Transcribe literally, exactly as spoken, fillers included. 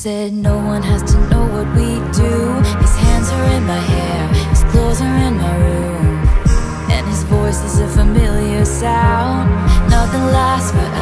said no one has to know what we do. His hands are in my hair, his clothes are in my room, and his voice is a familiar sound. Nothing lasts forever.